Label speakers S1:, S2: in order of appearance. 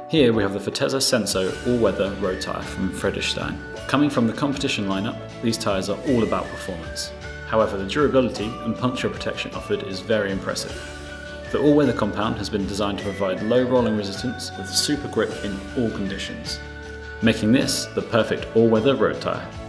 S1: Here we have the Fortezza Senso All Weather road tyre from Vredestein. Coming from the competition lineup, these tyres are all about performance. However, the durability and puncture protection offered is very impressive. The all-weather compound has been designed to provide low rolling resistance with super grip in all conditions, making this the perfect all-weather road tyre.